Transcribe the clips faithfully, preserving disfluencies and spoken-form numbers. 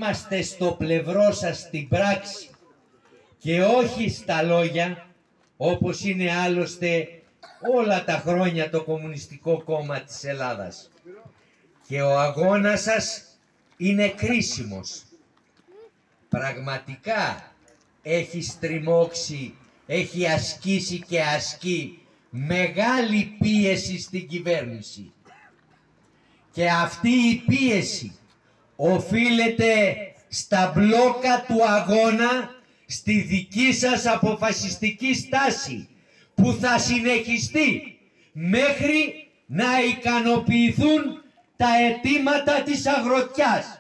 είμαστε στο πλευρό σας στην πράξη και όχι στα λόγια, όπως είναι άλλωστε όλα τα χρόνια το Κομμουνιστικό Κόμμα της Ελλάδας. Και ο αγώνας σας είναι κρίσιμος. Πραγματικά έχει στριμώξει, έχει ασκήσει και ασκεί μεγάλη πίεση στην κυβέρνηση. Και αυτή η πίεση οφείλεται στα μπλόκα του αγώνα, στη δική σας αποφασιστική στάση, που θα συνεχιστεί μέχρι να ικανοποιηθούν τα αιτήματα της αγροτιάς.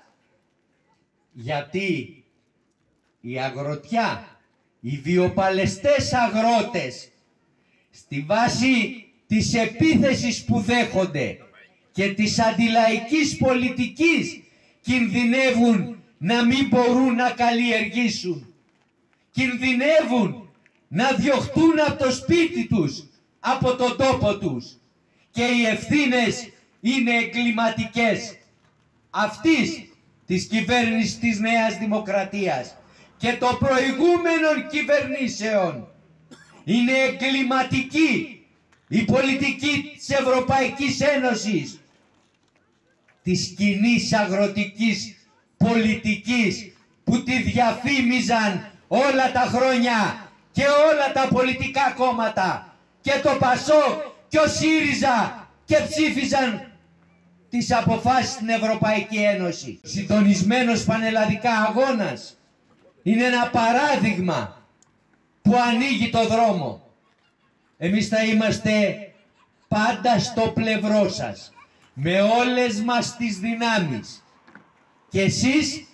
Γιατί η αγροτιά, οι βιοπαλαιστές αγρότες, στη βάση της επίθεσης που δέχονται και της αντιλαϊκής πολιτικής, κινδυνεύουν να μην μπορούν να καλλιεργήσουν. Κινδυνεύουν να διωχτούν από το σπίτι τους, από τον τόπο τους. Και οι ευθύνες είναι εγκληματικές. Αυτής της κυβέρνησης της Νέας Δημοκρατίας και των προηγούμενων κυβερνήσεων είναι εγκληματική η πολιτική της Ευρωπαϊκής Ένωσης, της κοινής αγροτικής πολιτικής που τη διαφήμιζαν όλα τα χρόνια και όλα τα πολιτικά κόμματα, και το ΠΑΣΟΚ και ο ΣΥΡΙΖΑ, και ψήφιζαν τις αποφάσεις στην Ευρωπαϊκή Ένωση. Συντονισμένος πανελλαδικά αγώνας είναι ένα παράδειγμα που ανοίγει το δρόμο. Εμείς θα είμαστε πάντα στο πλευρό σας, με όλες μας τις δυνάμεις. Και εσείς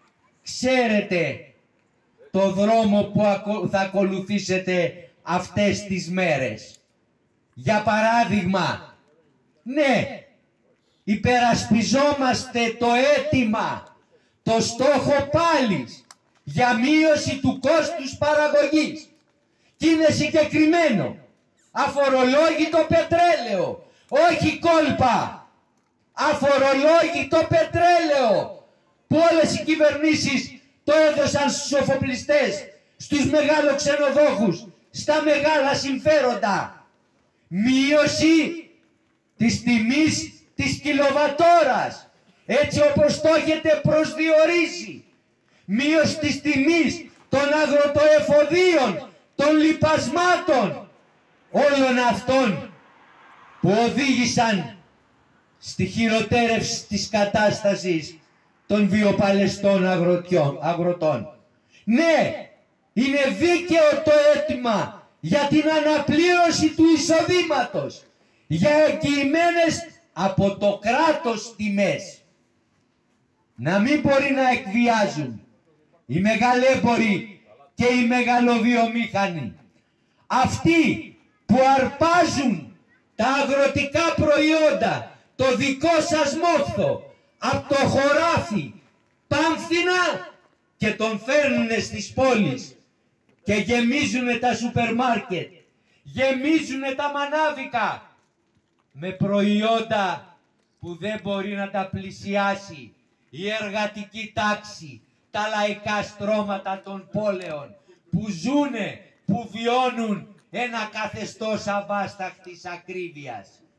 ξέρετε το δρόμο που θα ακολουθήσετε αυτές τις μέρες. Για παράδειγμα, ναι, υπερασπιζόμαστε το αίτημα, το στόχο πάλις για μείωση του κόστους παραγωγής. Και είναι συγκεκριμένο, αφορολόγητο πετρέλαιο, όχι κόλπα, αφορολόγητο πετρέλαιο, που όλες οι κυβερνήσεις το έδωσαν στους εφοπλιστές, στους μεγαλοξενοδόχους, στα μεγάλα συμφέροντα. Μείωση της τιμής της κιλοβατόρας, έτσι όπως το έχετε προσδιορίσει. Μείωση της τιμής των αγροτοεφοδίων, των λιπασμάτων, όλων αυτών που οδήγησαν στη χειροτέρευση της κατάστασης των βιοπαλαιστών αγροτών. Ναι, είναι δίκαιο το αίτημα για την αναπλήρωση του εισοδήματος, για εγγυημένες από το κράτος τιμές. Να μην μπορεί να εκβιάζουν οι μεγαλέμποροι και οι μεγαλοβιομήχανοι. Αυτοί που αρπάζουν τα αγροτικά προϊόντα, το δικό σας μόχθο, από το χωράφι, πάμφθηνα, και τον φέρνουνε στις πόλεις και γεμίζουνε τα σούπερ μάρκετ, γεμίζουνε τα μανάβικα με προϊόντα που δεν μπορεί να τα πλησιάσει η εργατική τάξη, τα λαϊκά στρώματα των πόλεων, που ζουνε, που βιώνουν ένα καθεστώς αβάσταχτης ακρίβειας.